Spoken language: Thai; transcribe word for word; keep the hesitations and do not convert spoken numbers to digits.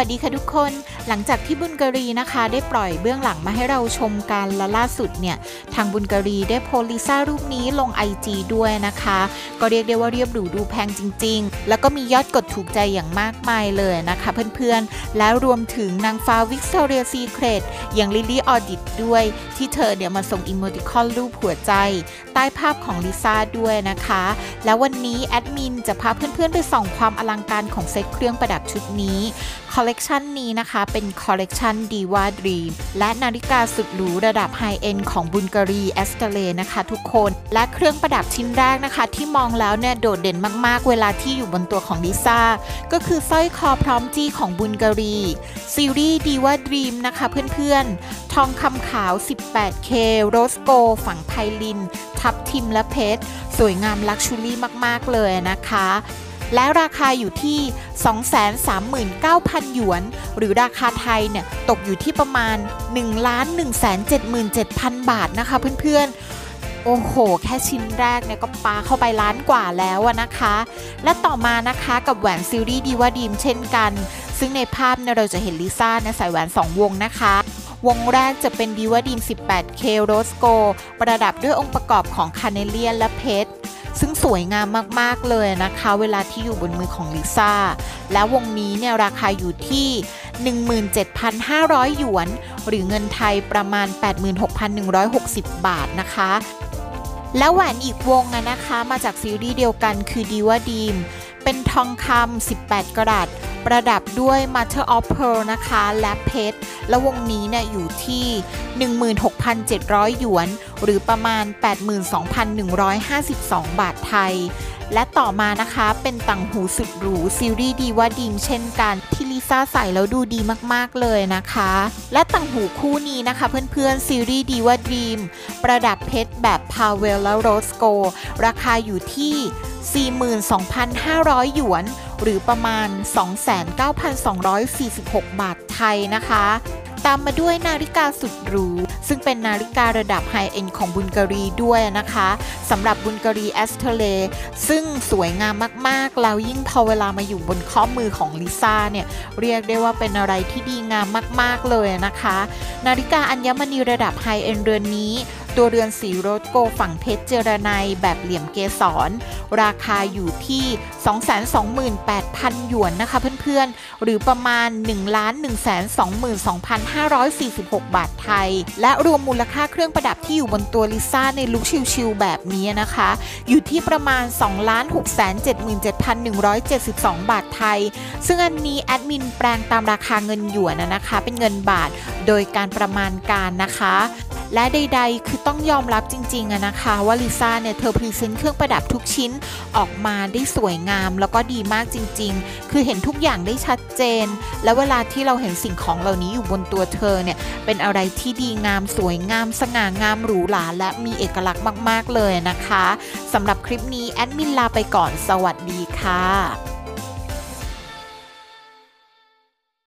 วัสดีค่ะทุกคนหลังจากที่บุลการีนะคะได้ปล่อยเบื้องหลังมาให้เราชมกันและล่าสุดเนี่ยทางบุลการีได้โพสลิซ่ารูปนี้ลง ไอ จี ด้วยนะคะก็เรียกได้ว่าเรียบหรูดูแพงจริงๆแล้วก็มียอดกดถูกใจอย่างมากมายเลยนะคะเพื่อนๆแล้วรวมถึงนางฟ้าวิกตอเรียซีเครตอย่างลิลลี่ออดิตด้วยที่เธอเดี๋ยวมาส่งอิโมติคอนรูปหัวใจใต้ภาพของลิซ่าด้วยนะคะแล้ววันนี้แอดมินจะพาเพื่อนๆไปส่องความอลังการของเซ็ตเครื่องประดับชุดนี้คอลเลกชันนี้นะคะเป็นคอลเลกชัน Diva Dream และนาฬิกาสุดหรูระดับไฮเอ็นด์ของบุลการี Escalade นะคะทุกคนและเครื่องประดับชิ้นแรกนะคะที่มองแล้วเนี่ยโดดเด่นมากๆเวลาที่อยู่บนตัวของลิซ่าก็คือสร้อยคอพร้อมจี้ของบุลการีซีรีส์ Diva Dream นะคะเพื่อนๆทองคำขาว สิบแปดเค โรสโกฝังไพลินทับทิมและเพชรสวยงามลักชูรี่มากๆเลยนะคะและราคาอยู่ที่ สองแสนสามหมื่นเก้าพัน หยวนหรือราคาไทยเนี่ยตกอยู่ที่ประมาณ หนึ่งล้านหนึ่งแสนเจ็ดหมื่นเจ็ดพัน บาทนะคะเพื่อนๆโอ้โหแค่ชิ้นแรกเนี่ยก็ปาเข้าไปล้านกว่าแล้วนะคะและต่อมานะคะกับแหวนซีรีส์ดีว่าดีมเช่นกันซึ่งในภาพเนี่ยเราจะเห็นลิซ่าเนี่ยใส่แหวนสองวงนะคะวงแรกจะเป็นดีว่าดีม สิบแปดเค โรสโกประดับด้วยองค์ประกอบของคาเนเลียนและเพชรซึ่งสวยงามมากๆเลยนะคะเวลาที่อยู่บนมือของลิซ่าและวงนี้เนี่ยราคาอยู่ที่ หนึ่งหมื่นเจ็ดพันห้าร้อย หยวนหรือเงินไทยประมาณ แปดหมื่นหกพันหนึ่งร้อยหกสิบ บาทนะคะแล้วแหวนอีกวงนะคะมาจากซีรีส์เดียวกันคือดีว่าดีมเป็นทองคำสิบแปดกะรัตประดับด้วย Mother of Pearl นะคะและเพชรและวงนี้เนี่ยอยู่ที่ หนึ่งหมื่นหกพันเจ็ดร้อย หยวนหรือประมาณ แปดหมื่นสองพันหนึ่งร้อยห้าสิบสอง บาทไทยและต่อมานะคะเป็นต่างหูสุดหรูซีรีส์ดีว่าดีมเช่นกันที่ลิซ่าใส่แล้วดูดีมากๆเลยนะคะและต่างหูคู่นี้นะคะเพื่อนๆซีรีส์ดีว่าดีมประดับเพชรแบบพาเวลและโรสโกราคาอยู่ที่ สี่หมื่นสองพันห้าร้อย หยวนหรือประมาณ สองแสนเก้าพันสองร้อยสี่สิบหก บาทไทยนะคะตามมาด้วยนาฬิกาสุดหรูซึ่งเป็นนาฬิการะดับไฮเอ็นด์ของบุลการีด้วยนะคะสำหรับบุลการีแอสเทเลซึ่งสวยงามมากๆแล้วยิ่งพอเวลามาอยู่บนข้อมือของลิซ่าเนี่ยเรียกได้ว่าเป็นอะไรที่ดีงามมากๆเลยนะคะนาฬิกาอัญมณีระดับไฮเอ็นด์เรือนนี้ตัวเรือนสีโรสโกฝังเพชรเจรไนแบบเหลี่ยมเกสรราคาอยู่ที่ สองแสนสองหมื่นแปดพัน หยวนนะคะเพื่อนๆหรือประมาณ หนึ่งล้านหนึ่งแสนสองหมื่นสองพันห้าร้อยสี่สิบหก บาทไทยและรวมมูลค่าเครื่องประดับที่อยู่บนตัวลิซ่าในลุคชิลๆแบบนี้นะคะอยู่ที่ประมาณ สองล้านหกแสนเจ็ดหมื่นเจ็ดพันหนึ่งร้อยเจ็ดสิบสอง บาทไทยซึ่งอันนี้แอดมินแปลงตามราคาเงินหยวนนะคะเป็นเงินบาทโดยการประมาณการนะคะและใดๆคือต้องยอมรับจริงๆอะนะคะว่าลิซ่าเนี่ยเธอพรีเซนต์เครื่องประดับทุกชิ้นออกมาได้สวยงามแล้วก็ดีมากจริงๆคือเห็นทุกอย่างได้ชัดเจนและเวลาที่เราเห็นสิ่งของเหล่านี้อยู่บนตัวเธอเนี่ยเป็นอะไรที่ดีงามสวยงามสง่างามหรูหราและมีเอกลักษณ์มากๆเลยนะคะสำหรับคลิปนี้แอดมินลาไปก่อนสวัสดีค่ะ